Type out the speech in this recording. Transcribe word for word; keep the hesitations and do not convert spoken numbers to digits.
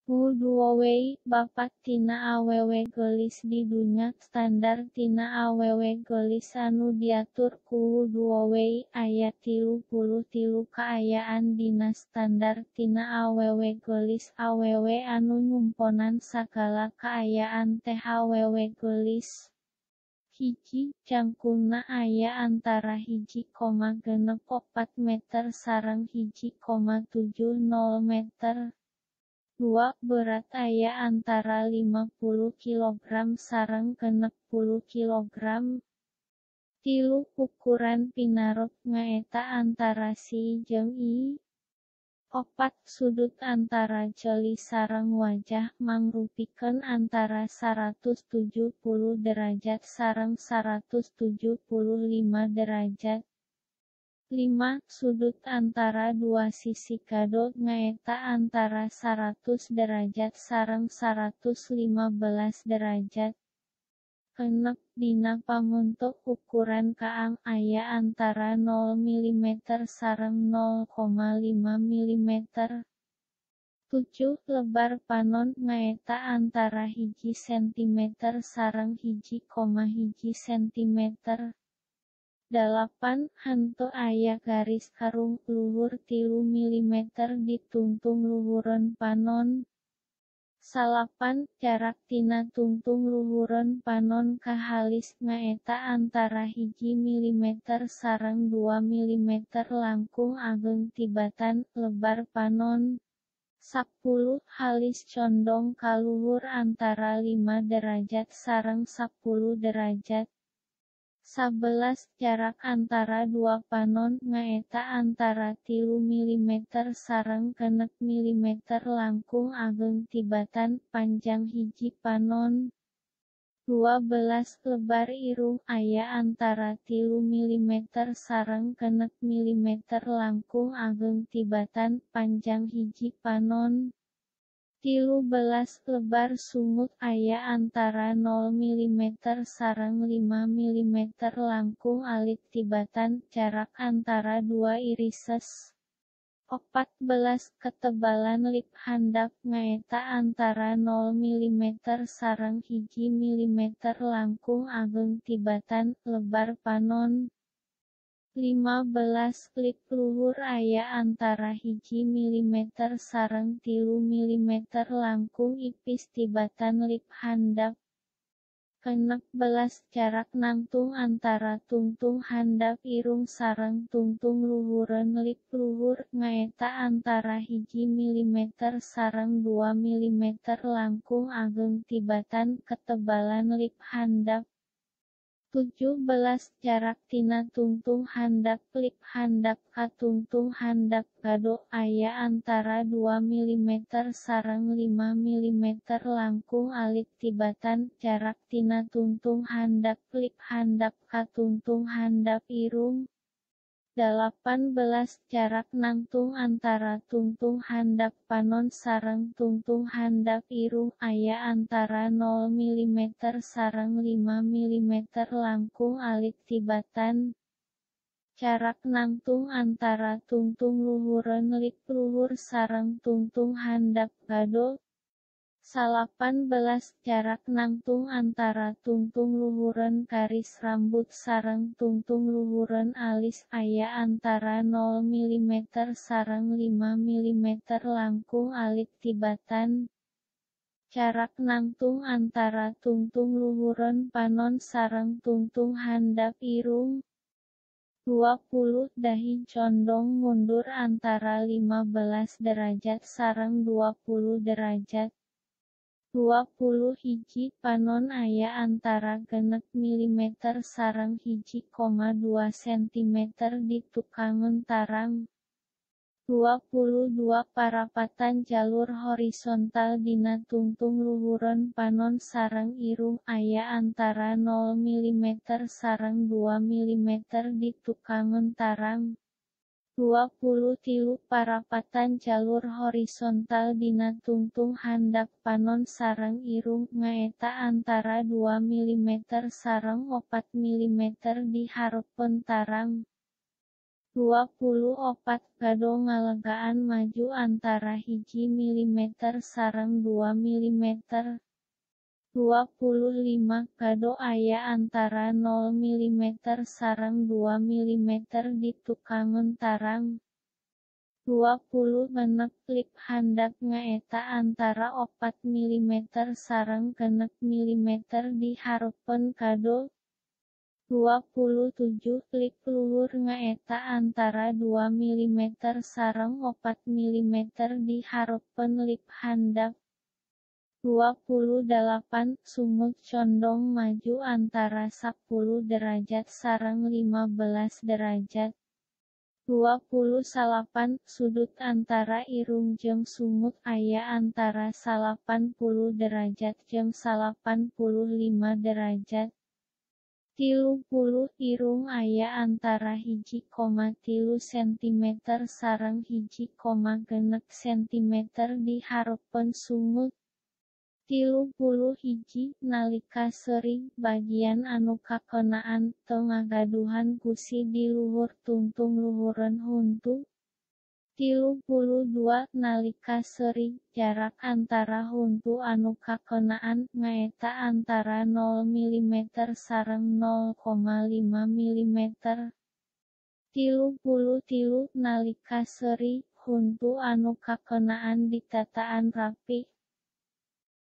U dua way, Bapak tina awewe geulis di dunya, standar tina awewe geulis anu diatur ku U dua way, aya tilu puluh tilu kaayaan dina standar tina awewe geulis. Awewe anu ngumponan sagala kaayaan teh awewe geulis. Hiji, jangkungna aya antara hiji koma genep opat meter sareng hiji koma tujuh nol meter. Dua, berat aya antara lima puluh kilogram sareng genep puluh kilogram. Tilu, ukuran pinarot ngaeta antara si jeung i. Opat, sudut antara jeli sareng wajah mangrupikeun antara seratus tujuh puluh derajat sareng seratus tujuh puluh lima derajat. Lima, sudut antara dua sisi gado ngaeta antara seratus derajat sareng seratus lima belas derajat. Enep, dina pamuntuk ukuran kaang aya antara nol milimeter sareng nol koma lima milimeter. Tujuh, lebar panon ngaeta antara hiji sentimeter sareng hiji koma hiji sentimeter. Dalapan, henteu aya garis karung luhur tilu milimeter di tungtung luhureun panon. Salapan, jarak tina tungtung luhureun panon ka halis ngaeta antara hiji milimeter sareng dua milimeter langkung ageung tibatan lebar panon. Sapuluh, halis condong ka luhur antara lima derajat sareng sapuluh derajat. Sabelas, jarak antara dua panon ngaeta antara tilu milimeter sareng genep milimeter langkung ageung tibatan panjang hiji panon. Dua belas, lebar irung aya antara tilu milimeter sareng genep milimeter langkung ageung tibatan panjang hiji panon. Tilu belas, lebar sungut aya antara nol milimeter sareng lima milimeter langkung alit tibatan jarak antara dua irises. Opat belas, ketebalan lip handap ngaeta antara nol milimeter sareng hiji milimeter langkung ageung tibatan lebar panon. Lima belas, lip luhur aya antara hiji milimeter sareng tilu milimeter langkung ipis tibatan lip handap. Kenep belas, jarak nangtung antara tungtung handap irung sareng tungtung luhureun lip luhur ngaeta antara hiji milimeter sareng dua milimeter langkung ageung tibatan ketebalan lip handap. Tujuh belas, jarak tina tungtung handap lip handap ka tungtung handap gado aya antara dua milimeter sareng lima milimeter langkung alit tibatan jarak tina tungtung handap lip handap ka tungtung handap irung. Dalapan belas, jarak nangtung antara tungtung handap panon sareng tungtung handap irung aya antara nol milimeter sareng lima milimeter langkung alit tibatan. Jarak nangtung antara tungtung luhureun lip luhur sareng tungtung handap gado. Salapan belas, jarak nangtung antara tungtung luhureun garis rambut sareng tungtung luhureun alis aya antara nol milimeter sareng lima milimeter langkung alit tibatan. Jarak nangtung antara tungtung luhureun panon sareng tungtung handap irung. Dua puluh, dahi condong mundur antara lima belas derajat sareng dua puluh derajat. Dua puluh hiji, panon aya antara genep milimeter sareng hiji koma dua sentimeter di tukangeun tarang. Dua puluh dua, parapatan jalur horisontal dina tungtung luhureun panon sareng irung aya antara nol milimeter sareng dua milimeter di tukangeun tarang. Dua puluh tilu, parapatan jalur horisontal dina tungtung handap panon sareng irung ngaeta antara dua milimeter sareng opat milimeter di hareupeun tarang. dua puluh opat Gado ngalegaan maju antara hiji milimeter sareng dua milimeter. dua puluh lima Gado aya antara nol milimeter sareng dua milimeter di tukangan tarang. dua puluh genep lip handap ngaeta antara opat milimeter sareng genep milimeter di hareupeun Gado. dua puluh tujuh lip luhur ngaeta antara dua milimeter sareng opat milimeter di hareupeun lip handap. dua puluh dalapan Sumut condong maju antara sapuluh derajat sareng lima belas derajat. dua puluh salapan Sudut antara irung jeung sumut aya antara salapan puluh derajat jeung salapan puluh lima derajat. tilu puluh Irung aya antara hiji koma tilu sentimeter sareng hiji koma genep sentimeter di hareupeun sumut. tilu puluh hiji Nalika seuring bagian anu kakenaan teu ngagaduhan gusi di luhur tungtung luhureun huntu. tilu puluh dua Nalika seuring jarak antara huntu anu kakenaan ngaeta antara nol milimeter sareng nol koma lima milimeter. tilu puluh tilu Nalika seuring huntu anu kakenaan ditataan rapi